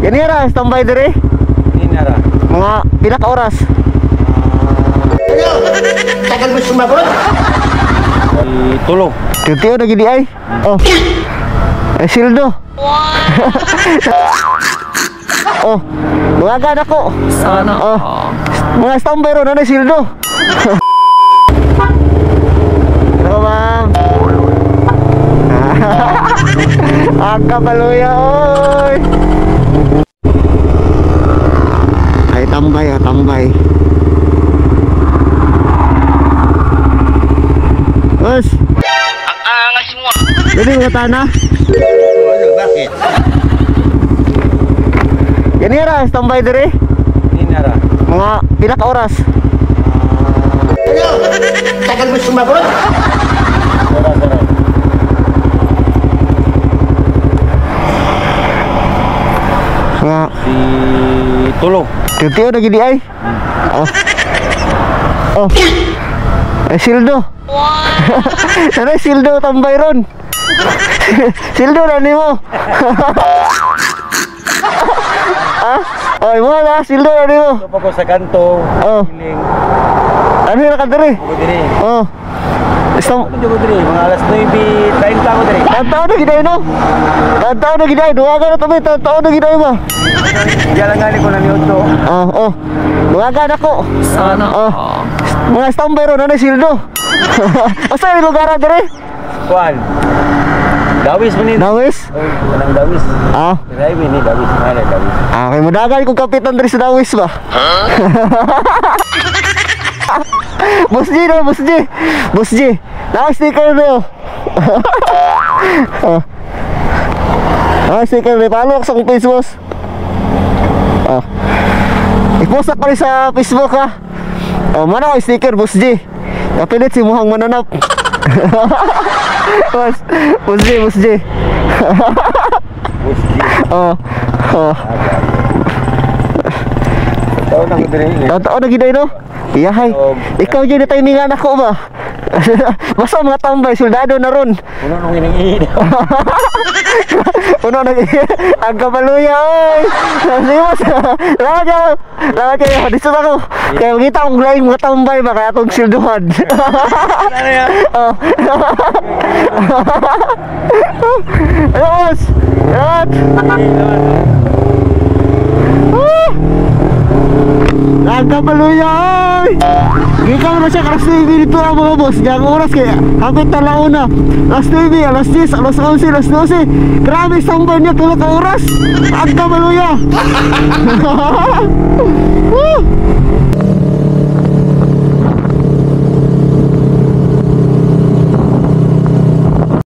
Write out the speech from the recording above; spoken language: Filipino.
Ganira, standby dire. Inara. Mga pila ka oras? Ano? Tagal mo sumagot? Tulong. Titiyo na gidi ay. Oh. Sildo. Oh. Luwagan ako. Sana. Oh. Mga standby ron, ano sildo? Hello, ma'am. Aga kaluya, oy. Ay, tambay, tambay. Bos. Ang angas mo. Jadi mga tanah. Bakit? Ganira, standby dire. Inara. Mga pila ka oras? Ano? Tagal mo sumagot? Sara. Mga Tulong. titiyo na gidi ay. Oh. Oh. Sildo. Ano sildo tambay ron? Sildo na nimo. Oy, mo na sildo na nimo. Ito ko sa kanto. Oh. Piling. Ano na ka dire? Ako diri. Oh. Isang Ano ko diri? Mga alas 9:30 ako diri. tao na giday no? Tao na giday, duwagan na tabi, tao na giday ba? Diyan lang ko na ni Otto. Oh, oh. Duwagan ako. Sana. Oh. Mga standby ron, ano sildo? Asa yung lugar dire? Kuan. Dawis man ni. Dawis? Oh, kanang dawis. Ah. Highway ni dawis. Ano dawis? Okay, mudagan kong kapitan dari sa Dawis ba? Boss G na, Boss G. Boss G. Naka-sticker na yun. Naka-sticker na yun. Paano ako sa kong face, boss? I-post ako rin sa Facebook, ha? Mana ko sticker, Boss G. Kapilit si Muhang Mananap. Boss G, Boss G. Taon na ko diri. Tao na giday no? Iyahay. Ikaw dyan na timingan ako ba? Basta mga tambay, soldado na ron. Puno nung iningi. Puno na ang kapaluya, oy. Nasimas. Lahat kayo. Dito na ako. Kaya makita akong laing mga tambay ba kaya itong silduhan. Ano yan? Ano, boss? Lahat. Ang kapaluya, oy. Gikaw na siya alas 9 dito ang mga boss. Giyang oras kaya hapit na launa. Alas 9, alas 10, alas 11, alas 12. Grabe sambal niya tulog ka oras. Ang kapaluya.